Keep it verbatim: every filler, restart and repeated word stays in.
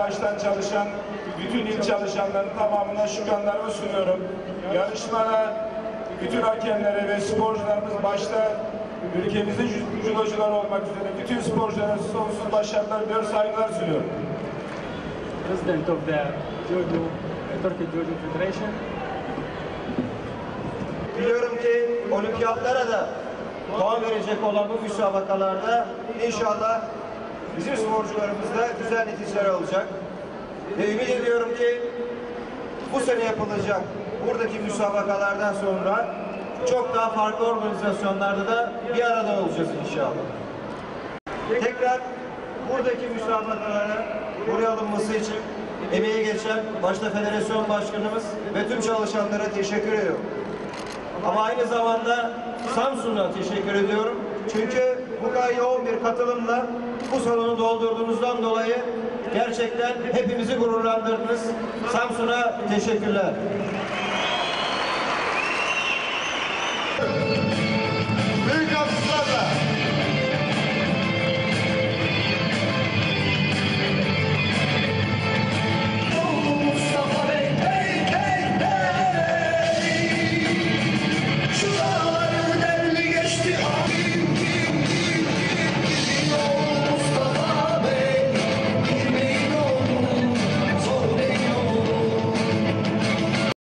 baştan çalışan bütün il çalışanların tamamına şükranlarımı sunuyorum. Yarışmada bütün hakemlere ve sporcularımız başta ülkemizin judocuları olmak üzere bütün sporculara sonsuz başarılar diliyor, saygılar sunuyorum. President of the Judo, Turkey Judo Federation. Biliyorum ki olimpiyatlara da puan verecek olan bu müsabakalarda inşallah bizim sporcularımız da güzel neticeler alacak. Ve ümit ediyorum ki bu sene yapılacak buradaki müsabakalardan sonra çok daha farklı organizasyonlarda da bir arada olacağız inşallah. Tekrar buradaki müsabakalara buraya alınması için emeği geçen başta federasyon başkanımız ve tüm çalışanlara teşekkür ediyorum. Ama aynı zamanda Samsun'a teşekkür ediyorum. Çünkü bu kadar yoğun bir katılımla bu salonu doldurduğunuzdan dolayı gerçekten hepimizi gururlandırdınız. Samsun'a teşekkürler.